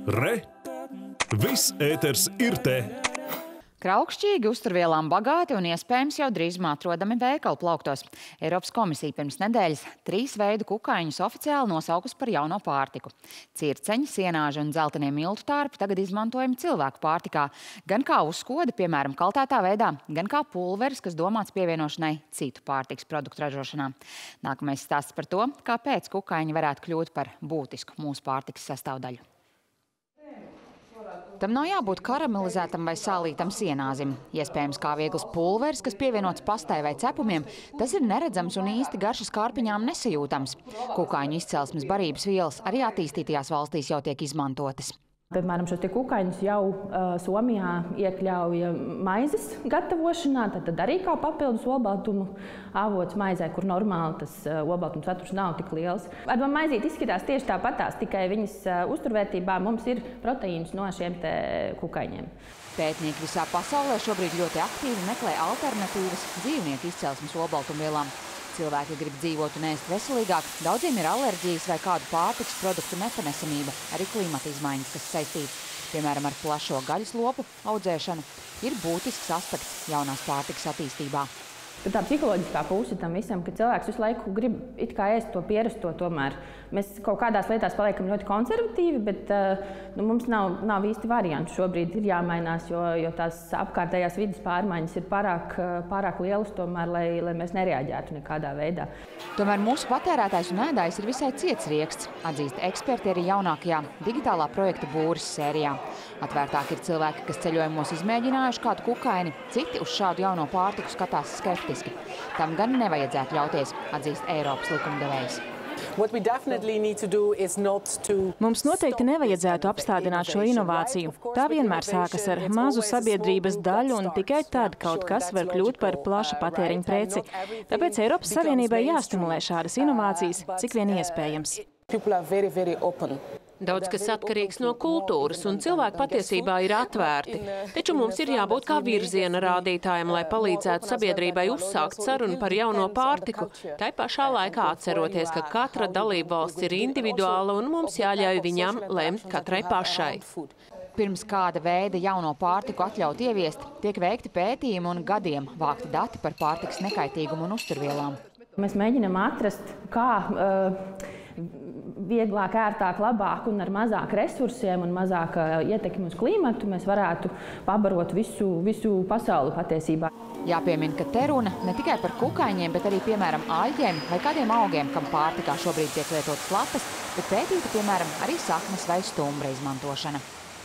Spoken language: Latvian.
Re! Viss ēters ir te! Kraukšķīgi, uzturvielām bagāti un iespējams jau drīzumā atrodami veikalu plauktos. Eiropas komisija pirms nedēļas 3 veidu kukaiņus oficiāli nosaukusi par jauno pārtiku. Circeņi, sienāži un dzeltenie miltu tārpi tagad izmantojami cilvēku pārtikā. Gan kā uzkoda, piemēram, kaltētā veidā, gan kā pulveris, kas domāts pievienošanai citu pārtikas produktu ražošanā. Nākamais stāsts par to, kāpēc kukaiņi varētu kļūt par būtisku mūsu pārtikas sastāvdaļu. Tam nav jābūt karamelizētam vai sālītam sienāzim. Iespējams, kā viegls pulveris, kas pievienots pastai vai cepumiem, tas ir neredzams un īsti garšas kārpiņām nesajūtams. Kukaiņu izcelsmes barības vielas arī attīstītajās valstīs jau tiek izmantotas. Piemēram, šos kukaiņus jau Somijā iekļauja maizes gatavošanā, tad arī kā papildus olbaltumu avots maizē, kur normāli tas olbaltums saturs nav tik liels. Ar maizīti izskatās tieši tāpatās, tikai viņas uzturvērtībā mums ir proteīns no šiem te kukaiņiem. Pētnieki visā pasaulē šobrīd ļoti aktīvi meklē alternatīvas dzīvnieku izcelsmes olbaltumvielām. Cilvēki grib dzīvot un ēst veselīgāk, daudziem ir alerģijas vai kādu pārtikas produktu nepanesamība, arī klimata izmaiņas, kas saistītas. Piemēram, ar plašo gaļas lopu audzēšanu ir būtisks aspekts jaunās pārtikas attīstībā. Tā psiholoģiskā puse tam visam, ka cilvēks visu laiku grib it kā ēst to pierasto tomēr. Mēs kaut kādās lietās paliekam ļoti konservatīvi, bet mums nav īsti variantu. Šobrīd ir jāmainās, jo tās apkārtējās vidas pārmaiņas ir pārāk lielas tomēr, lai mēs nereaģētu nekādā veidā. Tomēr mūsu patērētājs un ēdājs ir visai ciets rieksts, atzīst eksperti arī jaunākajā digitālā projekta Būris sērijā. Atvērtāk ir cilvēki, kas ceļojumos izmēģinājuši kādu kukaini, citi uz šādu jauno pārtiku skatās skeptiski. Tam gan nevajadzētu ļauties, atzīst Eiropas likumdevējs. Mums noteikti nevajadzētu apstādināt šo inovāciju. Tā vienmēr sākas ar mazu sabiedrības daļu un tikai tad kaut kas var kļūt par plaša patēriņa preci. Tāpēc Eiropas Savienībai jāstimulē šādas inovācijas, cik vien iespējams. Daudz kas atkarīgs no kultūras, un cilvēki patiesībā ir atvērti. Taču mums ir jābūt kā virziena rādītājiem, lai palīdzētu sabiedrībai uzsākt sarunu par jauno pārtiku. Tai pašā laikā atceroties, ka katra dalība valsts ir individuāla un mums jāļauj viņam lemt katrai pašai. Pirms kāda veida jauno pārtiku atļaut ieviest, tiek veikti pētījumi un gadiem vākti dati par pārtikas nekaitīgumu un uzturvielām. Mēs mēģinām atrast, kā vieglāk, ērtāk, labāk un ar mazāk resursiem un mazāk ietekmi uz klimatu mēs varētu pabarot visu pasauli patiesībā. Jāpiemina, ka te runa ne tikai par kukaiņiem, bet arī, piemēram, aļģiem vai kādiem augiem, kam pārtikā šobrīd tiek lietotas lapas, bet pētīta, piemēram, arī saknes vai stumbra izmantošana.